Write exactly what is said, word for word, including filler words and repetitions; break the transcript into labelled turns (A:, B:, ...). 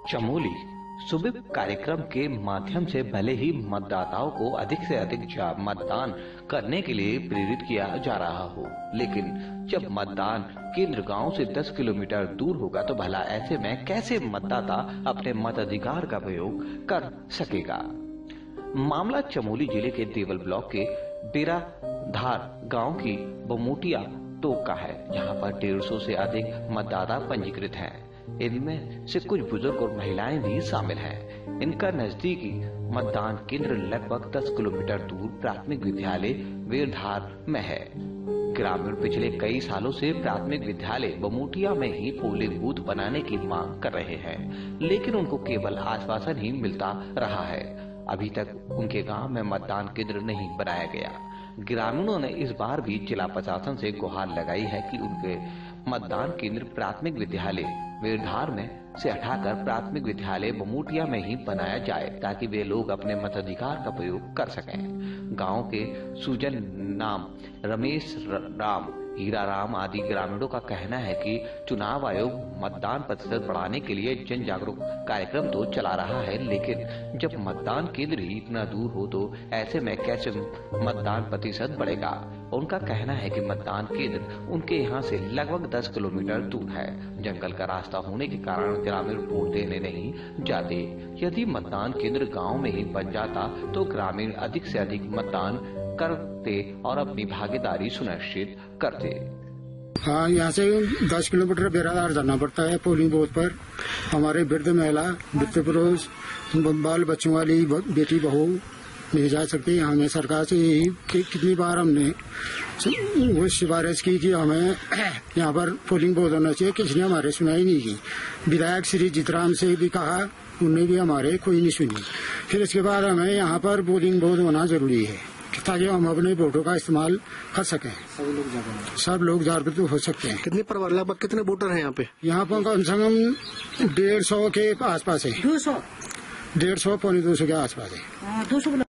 A: Chamoli SVEEP कार्यक्रम के माध्यम से भले ही मतदाताओं को अधिक से अधिक मतदान करने के लिए प्रेरित किया जा रहा हो, लेकिन जब मतदान केंद्र गांव से दस किलोमीटर दूर होगा तो भला ऐसे में कैसे मतदाता अपने मताधिकार का प्रयोग कर सकेगा। मामला चमोली जिले के देवल ब्लॉक के बेराधार गांव की बमोटिया टोक का है, जहां पर डेढ़ सौ से अधिक मतदाता पंजीकृत हैं। इनमें से कुछ बुजुर्ग और महिलाएं भी शामिल हैं। इनका नजदीकी मतदान केंद्र लगभग दस किलोमीटर दूर प्राथमिक विद्यालय वेरधार में है। ग्रामीण पिछले कई सालों से प्राथमिक विद्यालय बमोटिया में ही पोलिंग बूथ बनाने की मांग कर रहे हैं, लेकिन उनको केवल आश्वासन ही मिलता रहा है। अभी तक उनके गांव में मतदान केंद्र नहीं बनाया गया। ग्रामीणों ने इस बार भी जिला प्रशासन से गुहार लगाई है कि उनके मतदान केंद्र प्राथमिक विद्यालय वेरधार में से हटाकर प्राथमिक विद्यालय बमोटिया में ही बनाया जाए, ताकि वे लोग अपने मताधिकार का प्रयोग कर सकें। गांव के सुजन नाम, रमेश राम, हीरा राम आदि ग्रामीणों का कहना है कि चुनाव आयोग मतदान प्रतिशत बढ़ाने के लिए जन जागरूक कार्यक्रम तो चला रहा है, लेकिन जब मतदान केंद्र ही इतना दूर हो तो ऐसे में कैसे मतदान प्रतिशत बढ़ेगा। उनका कहना है कि मतदान केंद्र उनके यहाँ से लगभग दस किलोमीटर दूर है। जंगल का रास्ता होने के कारण ग्रामीण वोट देने नहीं जाते। यदि मतदान केंद्र गांव में ही बन जाता तो ग्रामीण अधिक से अधिक मतदान करते और अपनी भागीदारी सुनिश्चित करते।
B: हाँ, यहाँ से दस किलोमीटर बेराधार जाना पड़ता है पोलिंग बूथ पर। हमारे वृद्ध महिला, वृद्ध पुरुष, बाल बच्चों वाली बेटी बहू नहीं जा सकती। हमें सरकार से यही कि, कितनी बार हमने वो सिफारिश की कि हमें यहाँ पर पोलिंग बूथ होना चाहिए, किसी ने हमारे सुनाई नहीं की। विधायक श्री जीतराम से भी कहा, उन्हें भी हमारे कोई नहीं सुनी। फिर इसके बाद हमें यहाँ पर पोलिंग बूथ होना जरूरी है ताकि हम अपने वोटों का इस्तेमाल कर सकें। सब लोग जागरूक हो सकते हैं।
C: कितने परिवार, लगभग कितने वोटर हैं यहाँ पे?
B: यहाँ पर कम से कम डेढ़ सौ के आसपास है।
D: दो सौ
B: डेढ़ सौ पौने दो सौ के आसपास है।
D: दो सौ